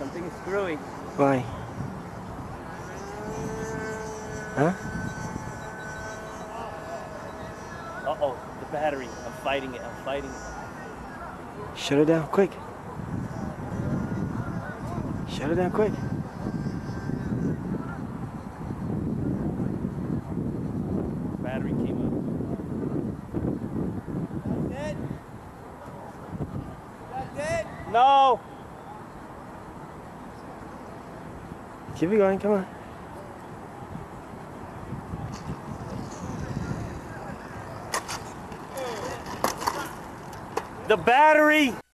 Something is screwy. Why? Huh? Uh-oh, the battery. I'm fighting it. I'm fighting it. Shut it down, quick. Shut it down, quick. Battery came up. That's it? That's it? No! Keep it going, come on. The battery!